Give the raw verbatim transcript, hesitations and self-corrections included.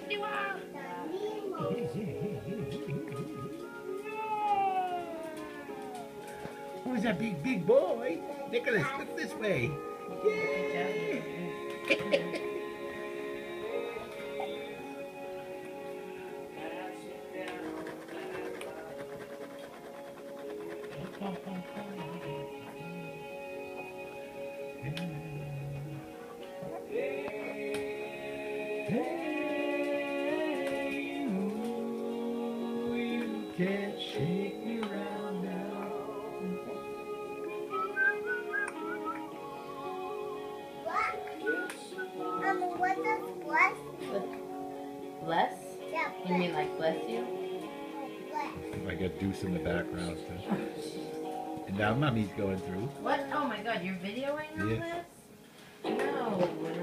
Who's that big, big boy? Nicholas, look this way. Yay! Hey, ooh, you can't shake me round now. Um, what does bless? Bless? Yeah, You mean like bless you? bless. I got Deuce in the background too. And now Mommy's going through. What? Oh my god, you're videoing all Yeah. this? No.